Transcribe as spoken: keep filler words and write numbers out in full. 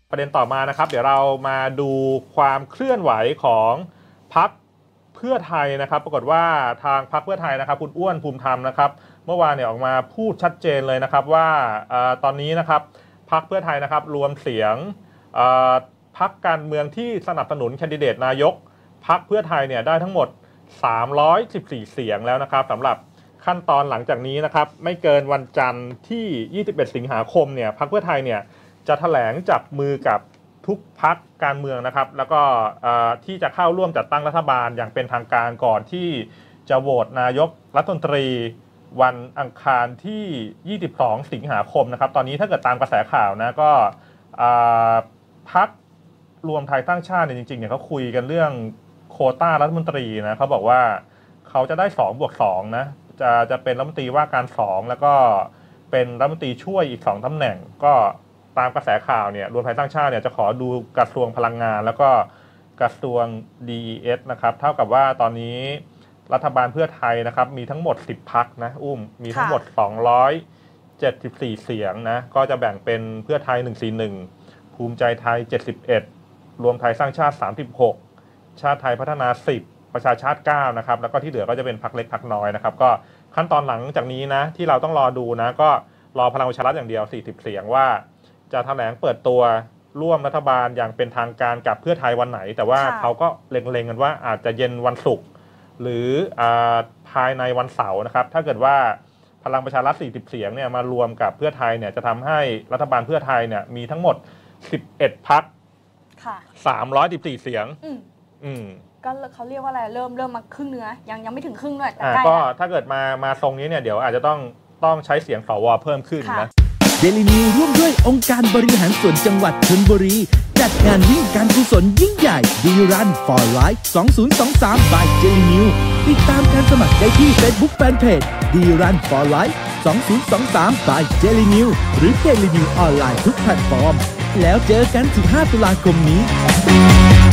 ประเด็นต่อมานะครับเดี๋ยวเรามาดูความเคลื่อนไหวของพรรคเพื่อไทยนะครับปรากฏว่าทางพรรคเพื่อไทยนะครับคุณอ้วนภูมิธรรมนะครับเมื่อวานเนี่ยออกมาพูดชัดเจนเลยนะครับว่าตอนนี้นะครับพรรคเพื่อไทยนะครับรวมเสียงพรรคการเมืองที่สนับสนุนแคนดิเดตนายกพรรคเพื่อไทยเนี่ยได้ทั้งหมดสามร้อยสิบสี่เสียงแล้วนะครับสำหรับขั้นตอนหลังจากนี้นะครับไม่เกินวันจันทร์ที่ยี่สิบเอ็ดสิงหาคมเนี่ยพรรคเพื่อไทยเนี่ยจะแถลงจับมือกับทุกพรรคการเมืองนะครับแล้วก็ที่จะเข้าร่วมจัดตั้งรัฐบาลอย่างเป็นทางการก่อนที่จะโหวตนายกรัฐมนตรีวันอังคารที่ยี่สิบสองสิงหาคมนะครับตอนนี้ถ้าเกิดตามกระแสข่าวนะก็พรรครวมไทยสร้างชาติเนี่ยจริงๆเนี่ยเขาคุยกันเรื่องโควต้ารัฐมนตรีนะเขาบอกว่าเขาจะได้สองบวกสองนะจะจะเป็นรัฐมนตรีว่าการสองแล้วก็เป็นรัฐมนตรีช่วยอีกสองตำแหน่งก็ตามกระแสข่าวเนี่ยรวมไทยสร้างชาติเนี่ยจะขอดูกระทรวงพลังงานแล้วก็กระทรวง ดี อี เอส นะครับเท่ากับว่าตอนนี้รัฐบาลเพื่อไทยนะครับมีทั้งหมดสิบพรรคนะอุ้มมีทั้งหมดสองร้อยเจ็ดสิบสี่เสียงนะก็จะแบ่งเป็นเพื่อไทยหนึ่งร้อยสี่สิบเอ็ดภูมิใจไทยเจ็ดสิบเอ็ดรวมไทยสร้างชาติสามสิบหกชาติไทยพัฒนาสิบประชาชาติเก้านะครับแล้วก็ที่เหลือก็จะเป็นพรรคเล็กพรรคน้อยนะครับก็ขั้นตอนหลังจากนี้นะที่เราต้องรอดูนะก็รอพลังประชารัฐอย่างเดียวสี่สิบเสียงว่าจะแถลงเปิดตัวร่วมรัฐบาลอย่างเป็นทางการกับเพื่อไทยวันไหนแต่ว่าเขาก็เล็งๆกันว่าอาจจะเย็นวันศุกร์หรือภายในวันเสาร์นะครับถ้าเกิดว่าพลังประชารัฐสี่สิบเสียงเนี่ยมารวมกับเพื่อไทยเนี่ยจะทำให้รัฐบาลเพื่อไทยเนี่ยมีทั้งหมดสิบเอ็ดพรรคสามร้อยสิบสี่เสียงอืมก็เขาเรียกว่าอะไรเริ่มเริ่มมาครึ่งเนื้อยังยังไม่ถึงครึ่งด้วยแต่ก็ถ้าเกิดมามาทรงนี้เนี่ยเดี๋ยวอาจจะต้องต้องใช้เสียงสวเพิ่มขึ้นนะเดลินิวร่วมด้วยองค์การบริหารส่วนจังหวัดชลบุรีจัดงานวิ่งการกุศลยิ่งใหญ่ ดี Run for Life สองพันยี่สิบสาม by เดลินิวติดตามการสมัครได้ที่ Facebook Fanpage ดี Run for Life สองพันยี่สิบสาม by เดลินิวหรือเดลินิวออนไลน์ทุกแพลตฟอร์มแล้วเจอกันสิบห้าตุลาคมนี้